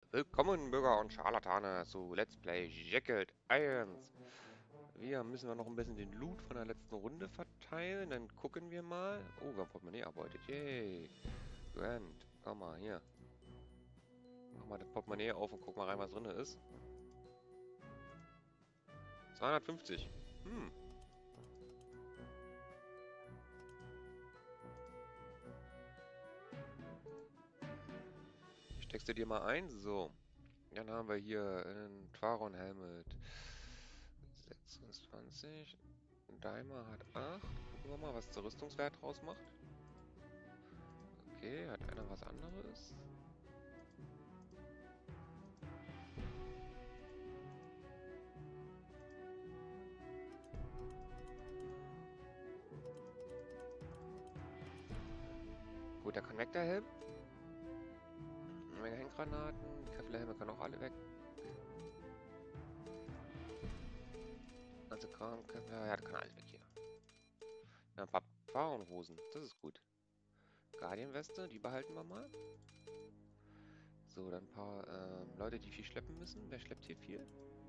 Willkommen, Bürger und Scharlatane, zu Let's Play Jekyll Irons. Wir müssen noch ein bisschen den Loot von der letzten Runde verteilen. Dann gucken wir mal. Oh, wir haben Portemonnaie erbeutet. Yay. Grand. Komm mal, hier. Mach mal das Portemonnaie auf und guck mal rein, was drin ist. 250. Hm. Steckst du dir mal ein? So. Dann haben wir hier einen Twaron Helmet. 26. Daimler hat 8. Gucken wir mal, was der Rüstungswert draus macht. Okay, hat einer was anderes? Gut, der Konvektorhelm. Eine Menge Handgranaten. Die Kevlarhelme können auch alle weg. Also Kram, Kevlar, ja, der kann alles weg hier. Ja, ein paar Fahrradhosen, das ist gut. Guardian-Weste, die behalten wir mal. So, dann ein paar Leute, die viel schleppen müssen. Wer schleppt hier viel?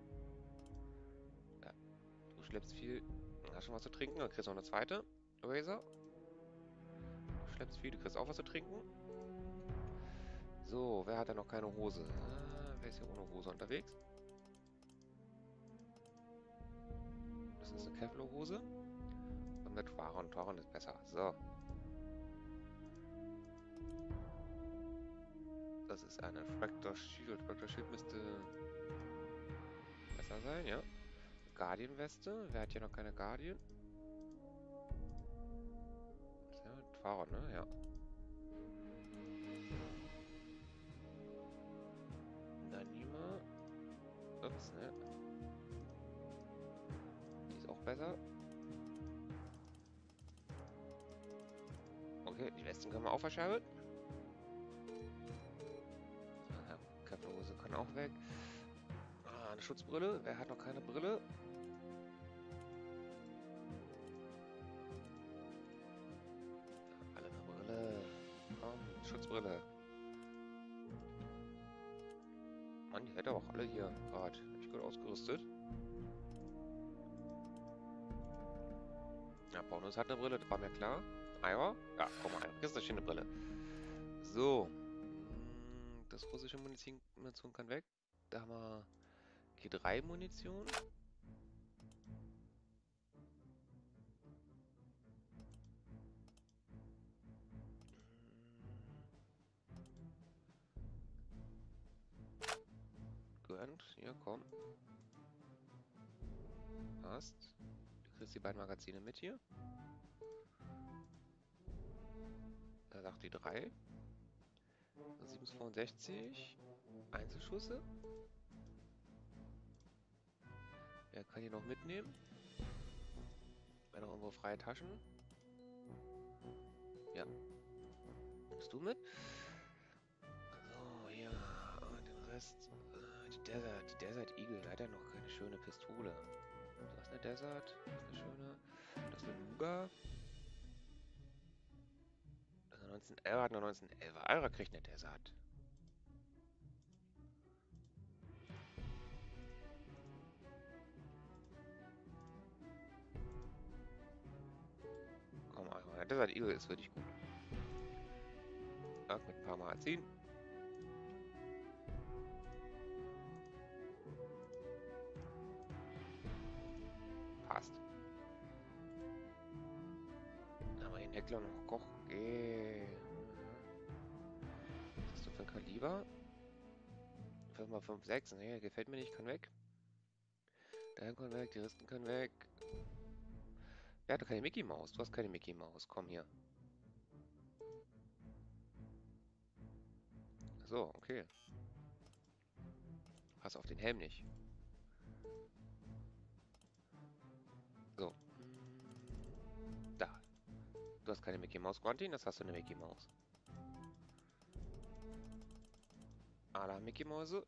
Ja, du schleppst viel. Hast schon was zu trinken? Dann kriegst du noch eine zweite. Razor. Du schleppst viel, du kriegst auch was zu trinken. So, wer hat da noch keine Hose? Wer ist hier ohne Hose unterwegs? Das ist eine Kevlar-Hose. Und mit Twaron. Twaron ist besser. So. Das ist eine Fractor Shield. Fractor Shield müsste besser sein, ja. Guardian-Weste. Wer hat hier noch keine Guardian? Ja, Twaron, ne? Ja. Nanima. Ups, ne? Die ist auch besser. Okay, die Westen können wir auch verschärfen. Ja, Kappelhose kann auch weg. Ah, eine Schutzbrille. Wer hat noch keine Brille? Alle eine Brille. Komm, Schutzbrille. Mann, die hätte auch alle hier gerade. Nicht gut ausgerüstet. Ja, Bonus hat eine Brille, das war mir klar. Iowa? Ja, komm mal, hier ist eine schöne Brille. So. Das russische Munition kann weg. Da haben wir G3-Munition. Gönnt. Hier, komm. Passt. Du kriegst die beiden Magazine mit hier. Da sagt die 3. 762. Einzelschüsse. Wer kann die noch mitnehmen? Wer noch irgendwo freie Taschen? Ja. Nimmst du mit? So, hier. Und den Rest. Die Desert Eagle. Leider noch keine schöne Pistole. Das ist eine Desert. Das ist eine schöne. Das ist eine Luger. Das ist eine 1911. Hat eine 1911. Eure kriegt eine Desert. Komm, Eure. Der Desert Eagle ist wirklich gut. Ja, mit ein paar Magazinen. Passt. Dann haben wir den Heckler noch Koch. Was hast du für ein Kaliber? 5x56. Nee, gefällt mir nicht. Kann weg. Der kann weg. Die Risten können weg. Wer hat doch keine Mickey Maus? Du hast keine Mickey Maus. Komm hier. So, okay. Pass auf den Helm nicht. So. Da. Du hast keine Mickey Maus, Quantin. Das hast du eine Mickey Maus. Alle haben Mickey Mäuse.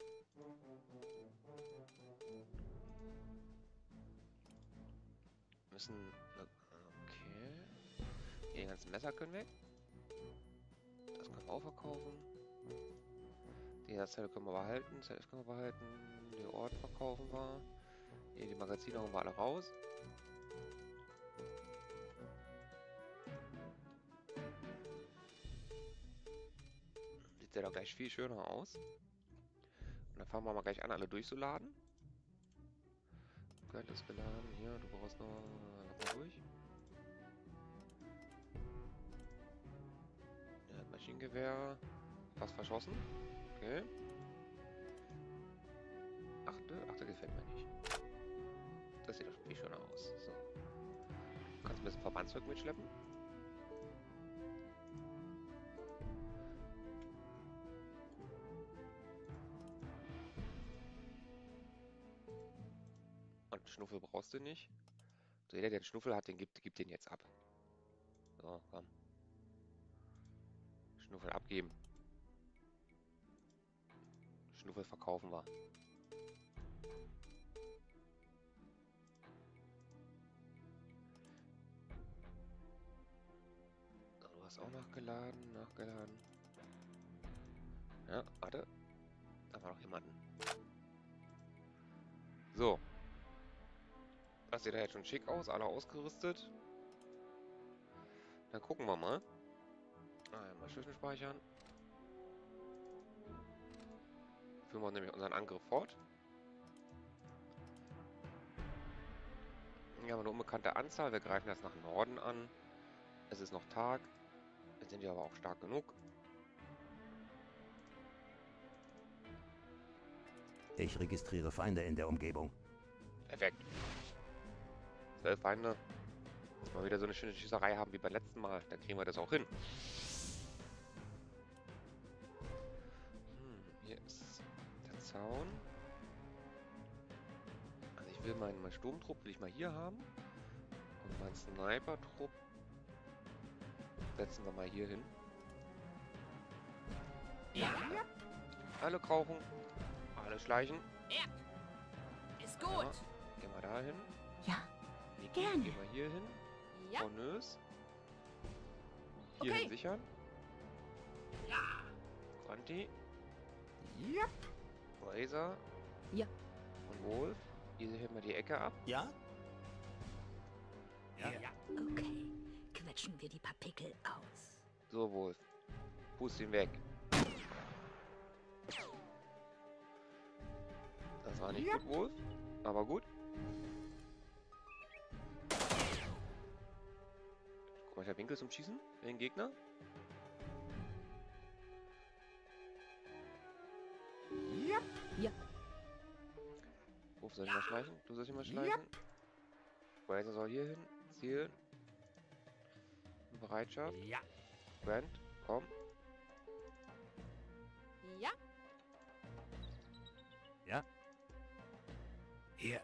Müssen. Okay. Hier die ganzen Messer können weg. Das können wir auch verkaufen. Die Erzählung können wir behalten, ZF können wir behalten, den Ort verkaufen wir. Hier, die Magazine hauen wir alle raus. Sieht ja doch gleich viel schöner aus. Und dann fangen wir mal gleich an, alle durchzuladen. Gehört das geladen. Hier, du brauchst noch mal durch. Ja, Maschinengewehr. Fast verschossen. Okay. Achte gefällt mir nicht. Das sieht doch schon viel schöner aus. So. Du kannst ein bisschen Verbandszeug mitschleppen. Und Schnuffel brauchst du nicht. So, jeder, der den Schnuffel hat, den gibt den jetzt ab. So, komm. Schnuffel abgeben. Schnuffel verkaufen wir. So, du hast auch nachgeladen. Ja, warte. Da war noch jemanden. So. Das sieht ja jetzt schon schick aus. Alle ausgerüstet. Dann gucken wir mal. Einmal Schlüssel speichern. Führen wir nämlich unseren Angriff fort. Wir haben eine unbekannte Anzahl. Wir greifen das nach Norden an. Es ist noch Tag. Jetzt sind wir aber auch stark genug. Ich registriere Feinde in der Umgebung. Perfekt. 12 Feinde. Mal wieder so eine schöne Schießerei haben wie beim letzten Mal. Dann kriegen wir das auch hin. Hier ist der Zaun. Also ich will meinen Sturmtrupp will ich mal hier haben. Und meinen Sniper-Trupp setzen wir mal hier hin. Ja. Alle krauchen. Alle schleichen. Ja. Ist gut. Ja. Gehen wir da hin. Ja, Niki, gerne. gehen wir hier hin. Ja. Cornös. Hier Okay. hin sichern. Ja. Quanti. Ja. Razor. Ja. Und Wolf. Hier sichern wir die Ecke ab. Ja? Okay. Quetschen wir die Partikel aus. So, Wolf. Pust ihn weg. Das war nicht gut, Wolf. Aber gut. Guck mal, ich habe Winkel zum Schießen. Den Gegner. Ja. Wolf soll ich mal schleichen? Du sollst immer schleichen. Razor soll hier hin. Zielen. In Bereitschaft. Ja. Brand, komm. Ja. Ja. Hier.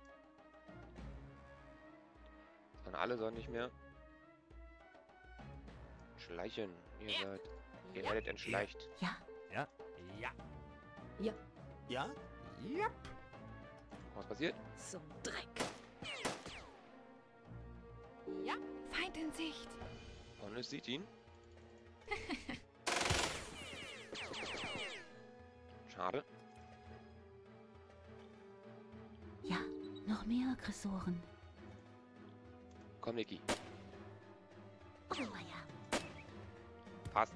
Und alle sollen nicht mehr schleichen. Ihr Ja. werdet entschleicht. Ja. Ja. Ja. Ja. Ja. Ja. Was passiert? Zum Dreck. Ja. Feind in Sicht. Cornus sieht ihn. Schade. Ja, noch mehr Aggressoren. Komm, Niki. Oh ja. Passt.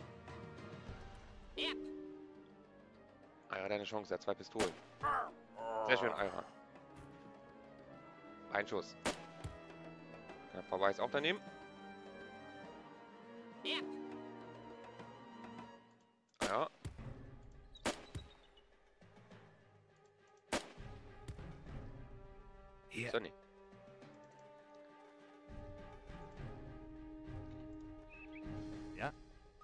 Ja. Aira, deine Chance. Er hat 2 Pistolen. Sehr schön, Aira. Ein Schuss. Knapp vorbei ist auch daneben. Ja. Ja. Hier. Sonny. Ja.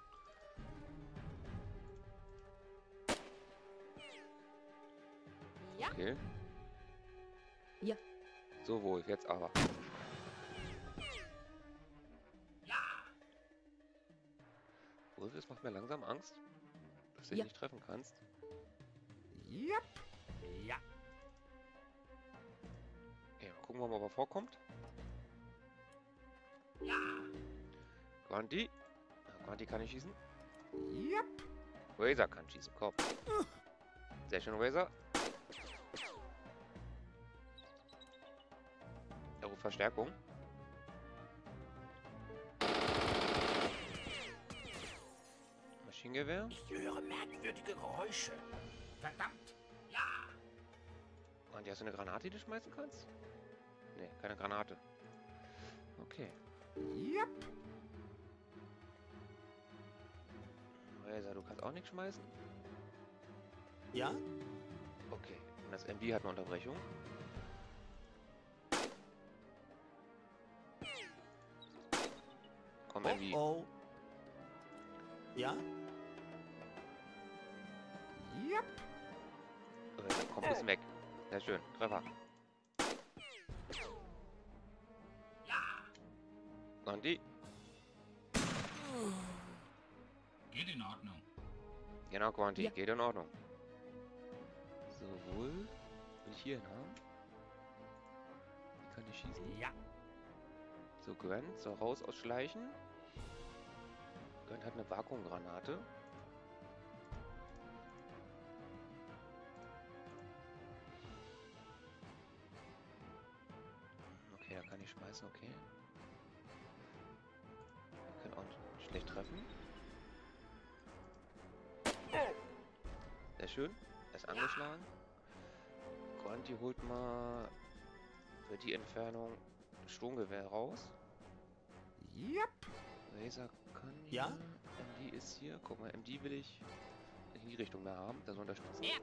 Ja. Okay. Ja. So, Wolf, jetzt aber. Wolf, es macht mir langsam Angst, dass du dich Ja. nicht treffen kannst. Ja. Ja. Okay, mal gucken wir mal, ob er vorkommt. Quanti. Quanti kann ich schießen. Ja. Razor kann schießen. Komm. Sehr schön, Razor. Er ruft Verstärkung. Maschinengewehr. Ich höre merkwürdige Geräusche. Verdammt! Ja! Und hast du eine Granate, die du schmeißen kannst? Ne, keine Granate. Okay. Yep. Razor, du kannst auch nichts schmeißen? Ja? Okay. Und das MD hat eine Unterbrechung. Komm, MD. Oh. Ja? Yep. Razor, komm, bisschen weg. Sehr schön. Treffer. Und die. Geht in Ordnung. Genau, Quanti. Ja. Geht in Ordnung. So, Wolf. Will ich hier hin haben? Wie kann ich schießen? Ja. So, Gwen soll raus ausschleichen. Gwen hat eine Vakuumgranate. Okay, da kann ich schmeißen, okay. Wir können auch nicht schlecht treffen. Sehr schön. Er ist angeschlagen. Quanti holt mal für die Entfernung ein Sturmgewehr raus. Yep. Razor kann Ja? hier. MD ist hier. Guck mal, MD will ich in die Richtung mehr haben. Das unterstützen. Ja.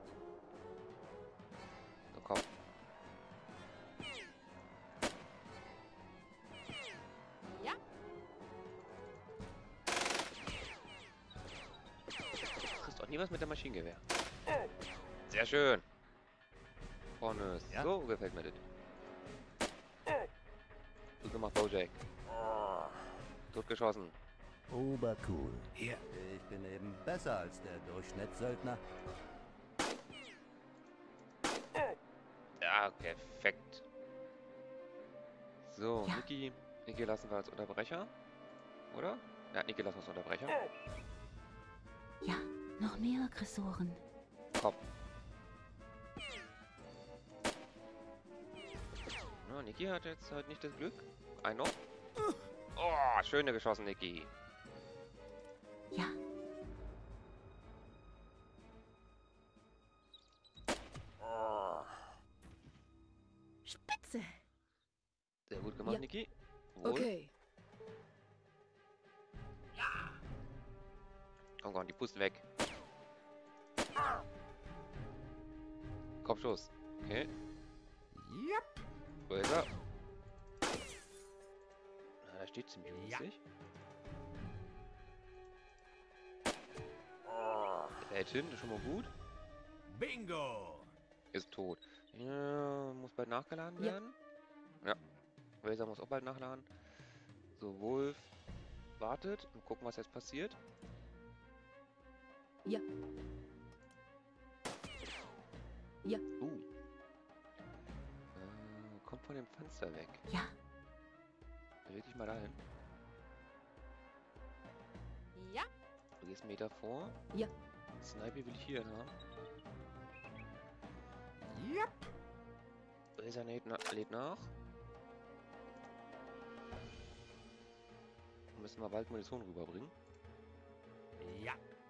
So, komm. Ja. Du kriegst auch nie was mit der Maschinengewehr. Sehr schön. Vorne. Ja. So gefällt mir das. Gut gemacht, Bojack. Totgeschossen. Obercool. Hier. Ich bin eben besser als der Durchschnittssöldner. Ja, perfekt. So, Ja. Niki. Niki lassen wir als Unterbrecher. Oder? Ja, Niki lassen wir als Unterbrecher. Ja, noch mehr Aggressoren. Komm. Na, Niki hat jetzt halt nicht das Glück. Ein noch. Oh, schöne geschossen, Niki. Ja, Spitze. Sehr gut gemacht, Ja. Niki. Wohl. Okay. Oh Gott, die Pusten weg. Kopfschuss. Okay. Yep. Wo ist er? Na, da steht ziemlich Ja. günstig. Der hält hin, das ist schon mal gut. Bingo. Ist tot. Ja, muss bald nachgeladen Ja. werden. Ja. Razor muss auch bald nachladen. So, Wolf wartet und gucken, was jetzt passiert. Ja. Ja. Kommt von dem Fenster weg. Ja, Beweg dich mal dahin. Ja. Du gehst einen Meter vor. Ja. Sniper will ich hier haben. Yep. Razor lädt nach. Müssen wir bald Munition rüberbringen. Ja.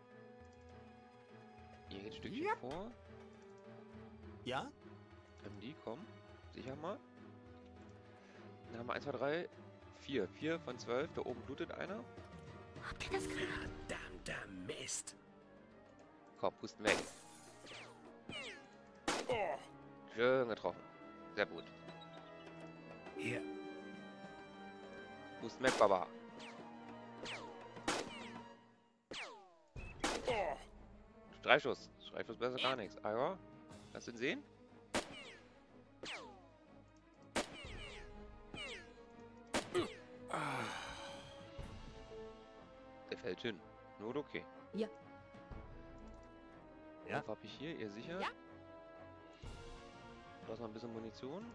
Ihr geht ein Stückchen Ja. vor. Ja? MD, komm. Sicher mal. Dann haben wir 1, 2, 3, 4. 4 von 12. Da oben blutet einer. habt ihr das gehört? Verdammter Mist. Komm, pusten weg. Schön getroffen. Sehr gut. Hier. Pusten weg, Baba. Streifschuss. Streifschuss besser gar nichts. Ah ja. Lass ihn sehen. Der fällt hin. Nur okay. Ja. Ja. Was hab ich hier? Ihr sicher? Ja. Da ist noch ein bisschen Munition.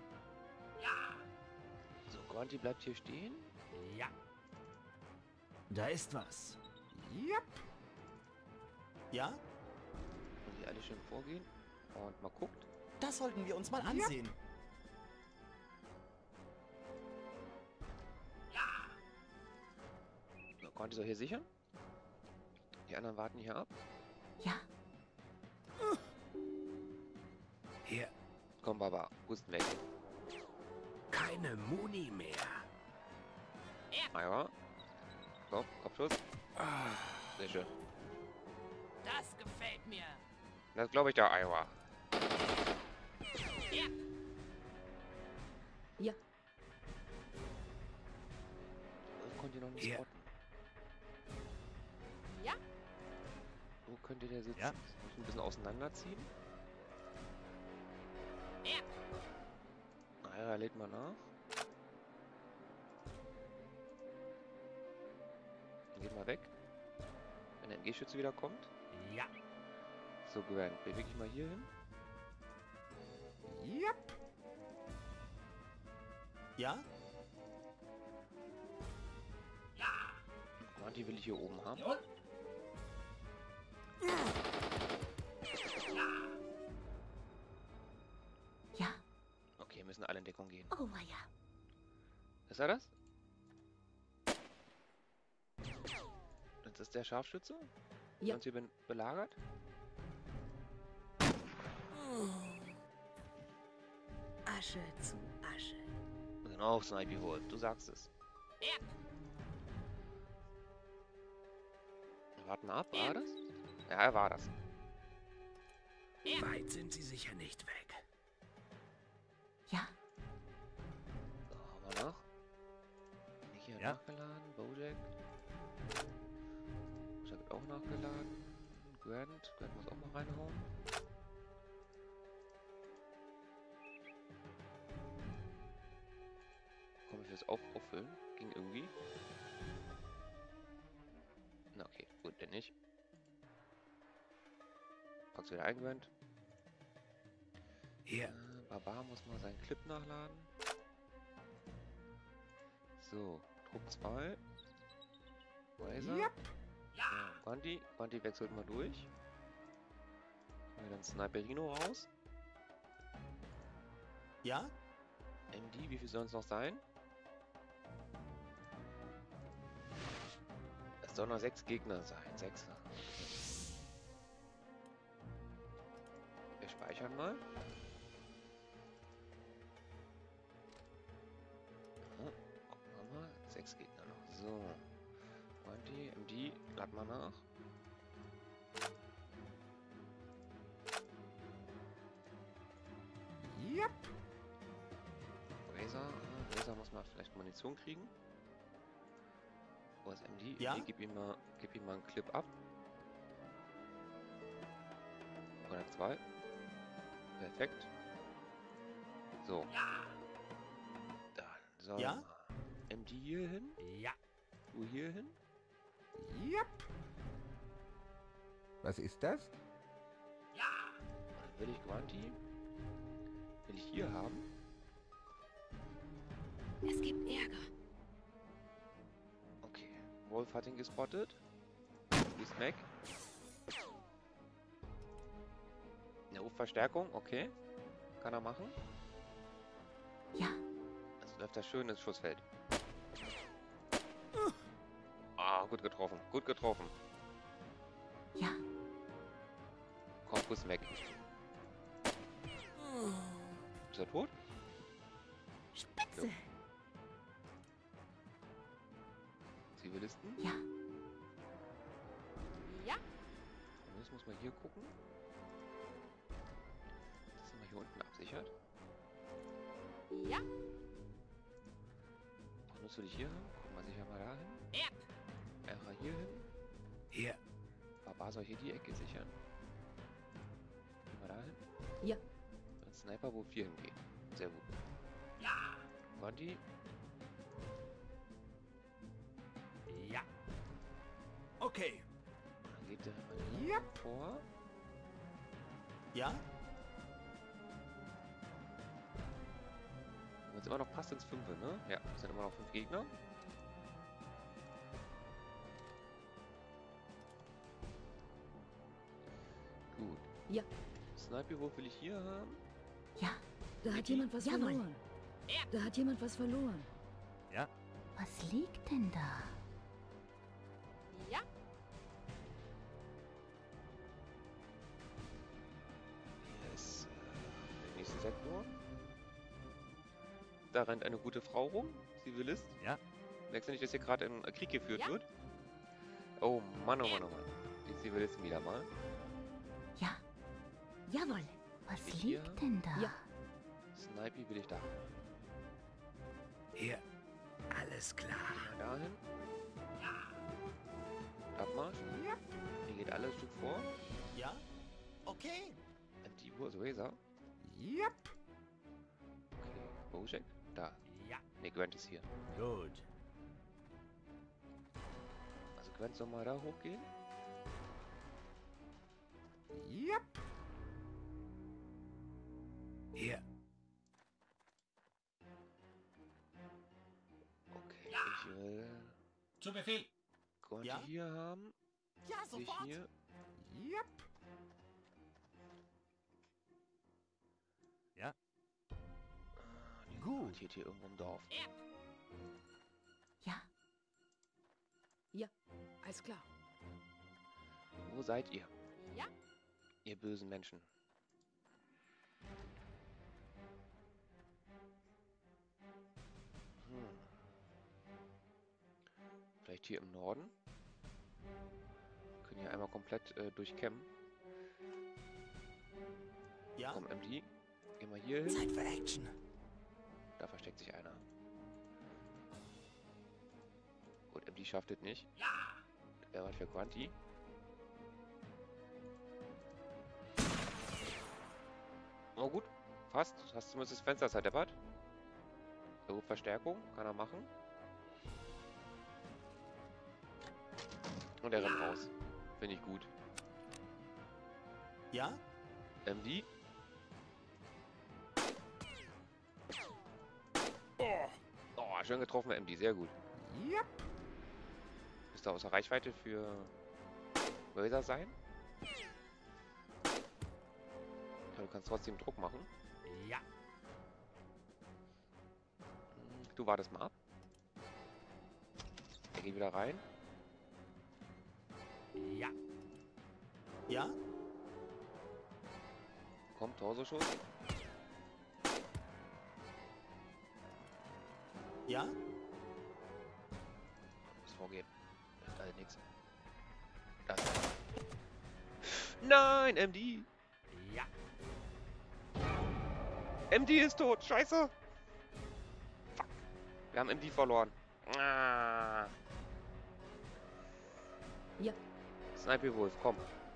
So, Granti bleibt hier stehen. Ja. Da ist was. Yep. Ja? Und hier alle schön vorgehen. Und mal guckt. Das sollten wir uns mal ansehen. So, Conti soll hier sichern. Die anderen warten hier ab. Ja. Hier. Komm, Baba. Husten weg. Keine Muni mehr. Iowa. So, Kopfschuss. Sehr schön. Das gefällt mir. Das glaube ich der Iowa. Ja. Wo könnt ihr noch nicht Hier. spotten? Ja. Wo könnte der sitzen? Ja. Muss ich ein bisschen auseinanderziehen? Iowa lädt mal nach. Dann geht mal weg. Wenn der MG-Schütze wieder kommt. Ja. So, Grant, bewege ich mal hier hin. Yep. Ja? Quanti will ich hier oben haben. Jawohl. Ja. Okay, müssen alle in Deckung gehen. Oh, ja. Ist er das? Das ist der Scharfschütze? Ja. Der uns hier belagert? Asche zu Asche. Genau, Snipe geholt. Du sagst es. Wir warten ab, war das? Ja, er war das. Weit sind sie sicher nicht weg. Ja. So, hauen wir nach. Hier Ja. nachgeladen. Bojack. Bojack wird auch nachgeladen. Grant. Grant muss auch mal reinhauen. Komm, ich will es auffüllen. Ging irgendwie. Na okay, gut, denn nicht. Pack's wieder ein, Grant. Hier. Barbar muss mal seinen Clip nachladen. So, Trupp 2. Razor. Yep. Quanti. Quanti wechselt mal durch. Dann Sniperino raus. Ja? MD, wie viel sollen es noch sein? Es sollen noch 6 Gegner sein. 6. Wir speichern mal. Ja, gucken wir mal. 6 Gegner noch. So. Quanti, MD, lad mal nach. Yep. Razor. Razor muss mal vielleicht Munition kriegen. Wo ist MD? Ja? MD, gib ihm mal einen Clip ab. 102. Perfekt. So. Dann soll Ja? mal MD hier hin. Ja. Du hier hin. Yep. Was ist das? Dann will ich Quanti. Will ich hier haben. Es gibt Ärger. Okay. Wolf hat ihn gespottet. Ist Mac. Eine Verstärkung, okay. Kann er machen. Ja. Jetzt läuft das schön ins Schussfeld. Ah, gut getroffen. Gut getroffen. Ja. Korpus weg. Ist er tot? Spitze. Zivilisten? Ja. Ja. Und jetzt muss man hier gucken. Das sind wir hier unten absichert. Ja. Auch nutzt du dich hier hin? Guck mal sicher mal dahin. Ära hier hin. Hier. Barbar soll hier die Ecke sichern. Gehen wir dahin. Ja. Ein Sniper, wo 4 hingeht. Sehr gut. Ja. Quanti. Ja. Okay. Dann geht der mal Yep. vor. Ja? Wenn es immer noch passt ins 5, ne? Ja, es sind immer noch 5 Gegner. Gut. Ja. Sniper-Wurf will ich hier haben. Ja. Da hat jemand was verloren. Da hat jemand was verloren. Was liegt denn da? Ja. Hier ist der nächste Sektor. Da rennt eine gute Frau rum. Zivilist. Ja. Merkst du nicht, dass hier gerade ein Krieg geführt Ja. wird? Oh Mann, oh Mann, oh Mann. Die Zivilisten wieder mal. Ja. Jawohl. Was Ich hier? liegt denn da? Ja. Sniper will ich da. Hier. Alles klar. Mal dahin. Abmarsch. Hier geht alles ein Stück vor. Ja? Okay. Die Uhr ist Razor. Yep. Okay. Bojack. Da. Ja. Ne, Gwent ist hier. Gut. Also Gwent soll mal da hochgehen. Yep. Hier. Okay. Ich will Zu Befehl. Gwent Ja? hier haben. Ja, Ich sofort. hier. Yep. Die Gut. garantiert hier irgendwo im Dorf. Ja. Ja. Alles klar. Wo seid ihr? Ja. Ihr bösen Menschen. Vielleicht hier im Norden? Wir können hier einmal komplett durchkämmen. Ja? Komm, MD. Geh mal hier hin. Zeit für Action. Da versteckt sich einer. Gut, MD schafft es nicht. Er war für Quanti. Oh gut, fast. Hast zumindest das Fenster zerdeppert. So, Verstärkung kann er machen. Und er rennt raus. Finde ich gut. Ja? MD. Oh, schön getroffen, MD. Sehr gut. Yep. Bist du außer Reichweite für Razor sein? Ja, du kannst trotzdem Druck machen. Ja. Du wartest mal ab. Er geht wieder rein. Ja. Ja? Kommt, Torsoschuss. Ja? Muss vorgehen. Nix. Das. Nein, MD! Ja. MD ist tot! Scheiße! Fuck. Wir haben MD verloren. Ah. Ja. Sniper Wolf, komm.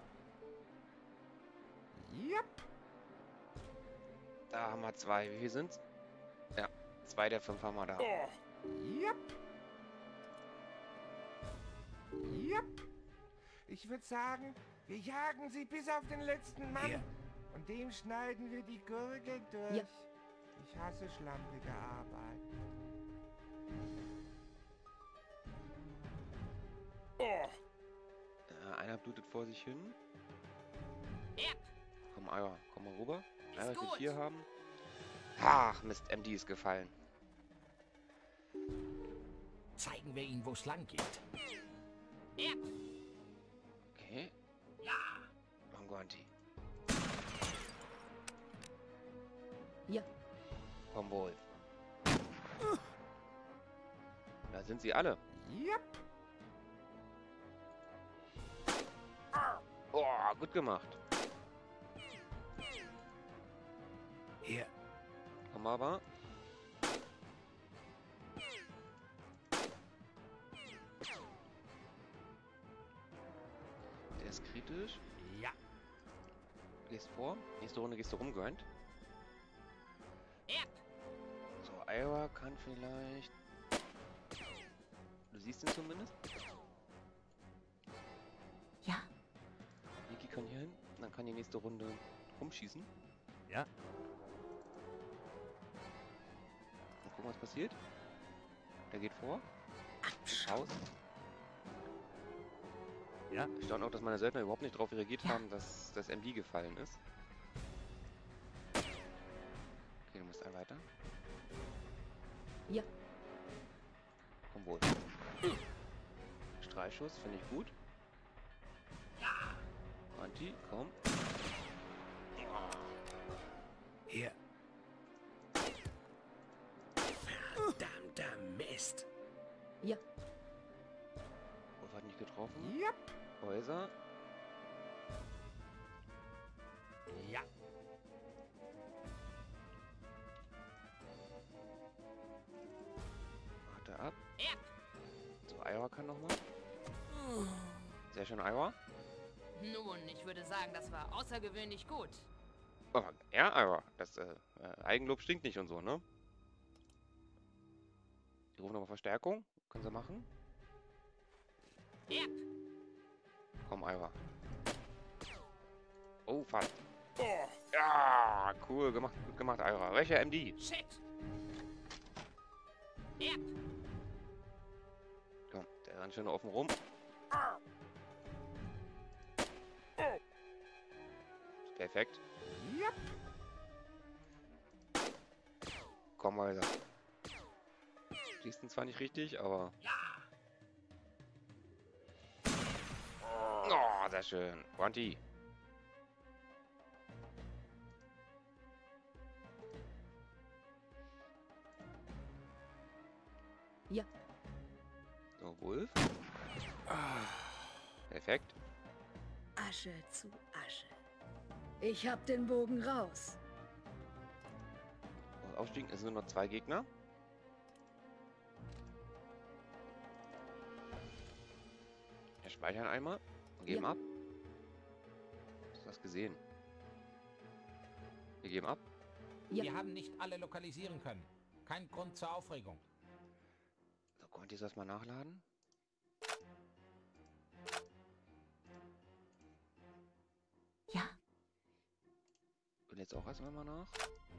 Yep. Da haben wir zwei. Wie viel sind's? Ja, 2 der 5 haben wir da. Yep. Yep. Ich würde sagen, wir jagen sie bis auf den letzten Mann. Hier. Und dem schneiden wir die Gurgel durch. Ja. Ich hasse schlampige Arbeit. Einer blutet vor sich hin. Yep. Komm, Iowa, komm mal rüber. Ist Iowa will gut. ich hier haben. Ach, Mist, MD ist gefallen. Zeigen wir ihnen, wo es lang geht. Yep. Okay. Longuanti. Ja. Komm wohl. Da sind sie alle. Yep. Oh, gut gemacht. Hier. Komm aber. Der ist kritisch. Ja. Du gehst vor. Nächste Runde gehst du rumgerannt. Yep. So, Iowa kann vielleicht... Du siehst ihn zumindest. Ja. Niki kann hier hin. Dann kann die nächste Runde rumschießen. Ja. Und gucken, was passiert. Der geht vor. Raus. Ja. Ich staune auch, dass meine Söldner überhaupt nicht darauf reagiert haben, dass das MD gefallen ist. Okay, du musst ein weiter. Ja. Komm wohl. Streitschuss, finde ich gut. Anti, komm. Hier. Verdammter Mist. Ja. Wolf hat nicht getroffen. Yep. Häuser. Ja. Warte ab. Yep. So, Iowa kann nochmal. Sehr schön, Iowa. Nun, ich würde sagen, das war außergewöhnlich gut. Oh, ja, Iowa. Das Eigenlob stinkt nicht und so, ne? Die rufen nochmal Verstärkung. Können sie machen. Yep. Komm, Iowa. Oh, fast. Ja, cool gemacht. Gut gemacht, Iowa. Welcher MD? Shit. Yep. Komm, der rennt schön offen rum. Perfekt. Yep. Komm, Weiser. Schießen zwar nicht richtig, aber... Oh, sehr schön. Quanti. Ja. So, Wolf. Perfekt. Asche zu Asche. Ich hab den Bogen raus. Aufstiegen, es sind nur noch 2 Gegner. Wir speichern einmal und geben Ja. ab. Hast du das gesehen? Wir geben ab. Ja. Wir haben nicht alle lokalisieren können. Kein Grund zur Aufregung. So, könnt ihr das mal nachladen? Ja. Und jetzt auch erstmal mal nach.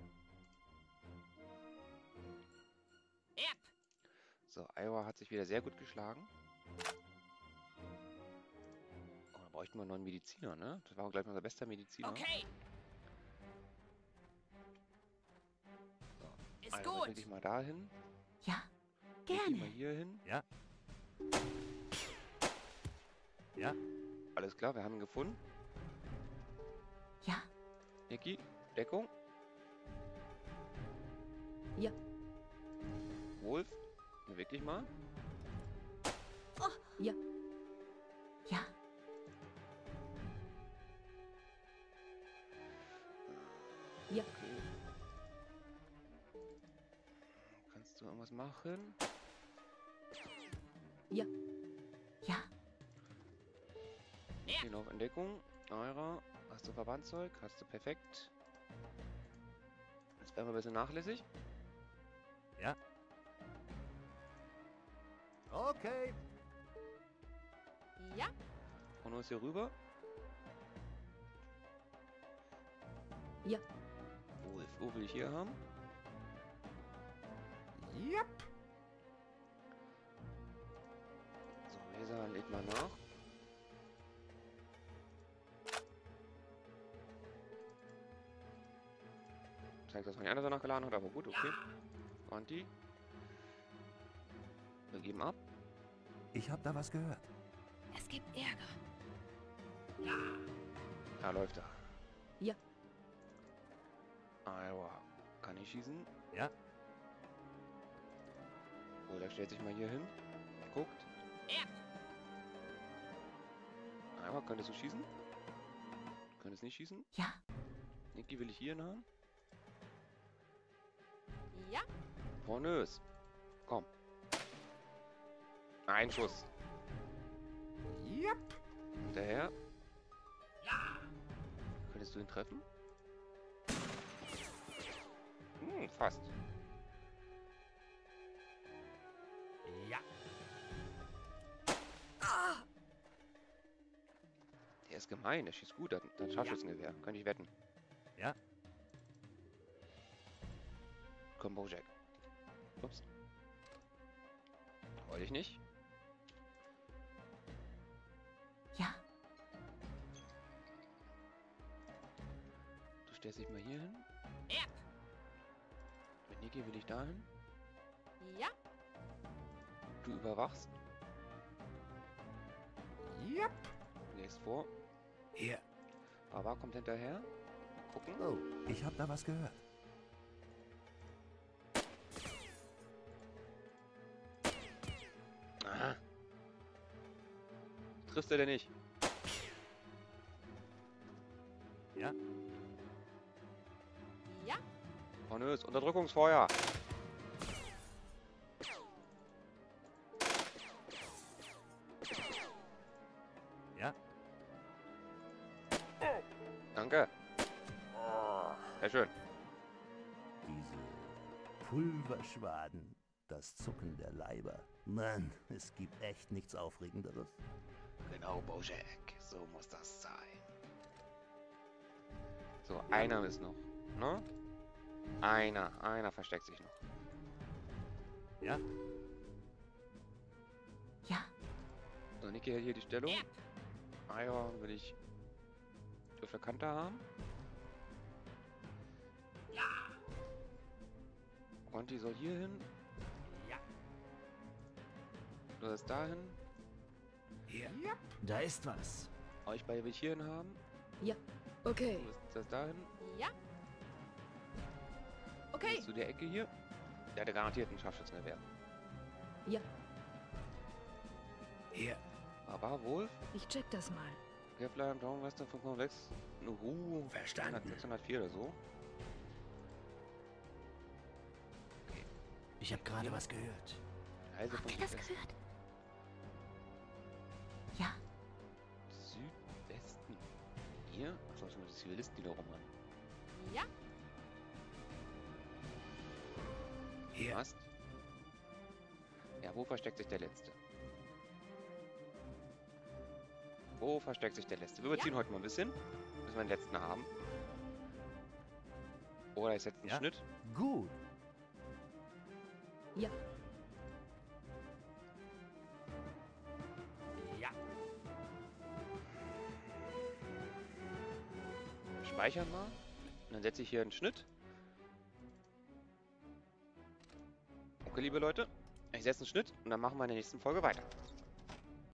Yep. So, Iowa hat sich wieder sehr gut geschlagen. Oh, da bräuchten wir einen neuen Mediziner, ne? Das war gleich mal unser bester Mediziner. Okay. Ist Iowa, gut. leg dich mal dahin. Ja. Leg dich mal Gerne. hier hin. Ja. Ja. Alles klar, wir haben ihn gefunden. Ja. Niki, Deckung. Ja. Wolf, beweg dich mal. Ja. Ja. Ja. Okay. Kannst du irgendwas machen? Ja. Ja. Hier noch in Deckung. Eura. Hast du Verbandzeug? Hast du perfekt. Jetzt werden wir ein bisschen nachlässig. Ja. Okay. Ja. Und uns hier rüber. Ja. Wolf, wo will ich hier haben? Yep. So, Laser, leg mal nach. Zeigt, dass man die andere nachgeladen hat, aber gut, okay. Anti. Wir geben ab. Ich habe da was gehört. Es gibt Ärger. Ja, läuft da. Ja. Iowa. Kann ich schießen? Ja. Oh, der stellt sich mal hier hin. Guckt. Yep. Iowa, könntest du schießen? Könntest nicht schießen? Ja. Niki, will ich hier haben? Ja. Pornös. Komm. Ein Schuss. Yep. Hinterher. Könntest du ihn treffen? Fast. Ja. Der ist gemein, der schießt gut, der hat ein Scharfschützengewehr. Könnte ich wetten. Ja. Komm, Bojack. Ups. Wollte ich nicht. Ja. stellst dich mal hier hin. Ja. Mit Niki will ich dahin. Ja. Du überwachst. Yep. Gehst vor. Hier. Baba kommt hinterher. Mal gucken. Oh, ich habe da was gehört. Aha. Triffst du denn nicht? Ja? Ja. Cornelius, Unterdrückungsfeuer. Ja? Danke. Sehr schön. Diese Pulverschwaden, das Zucken der Leiber. Mann, es gibt echt nichts Aufregenderes. Genau, Bojack. So muss das sein. So, einer ist noch. Ne? Einer versteckt sich noch. Ja? Ja. So, Niki hält hier die Stellung. Ja. Eier will ich auf der Kante haben. Ja. Conti soll hier hin. Ja. Du sollst dahin. Hier. Yep. Da ist was. Euch beide will ich hier hin haben. Ja. Okay. Du sollst dahin. Ja. Du Okay. bist zu der Ecke hier. Der hätte garantiert ein Scharfschützengewehr. Ja. Hier. Aber Wolf, Ich check das mal. Kevlar im Traumwester 5,6. Verstanden. 604 oder so. Ich habe gerade was gehört. Also Habt ihr das gehört? Ja. Südwesten. Hier? Achso, das sind die Zivilisten, die da rumrennen. Ja. Hier. Passt. Ja, wo versteckt sich der Letzte? Wo versteckt sich der Letzte? Wir überziehen heute mal ein bisschen, bis wir den Letzten haben. Oder ist jetzt ein Ja. Schnitt? Gut. Ja. Ja. Speichern mal. Und dann setze ich hier einen Schnitt. Okay, liebe Leute. Ich setze einen Schnitt und dann machen wir in der nächsten Folge weiter.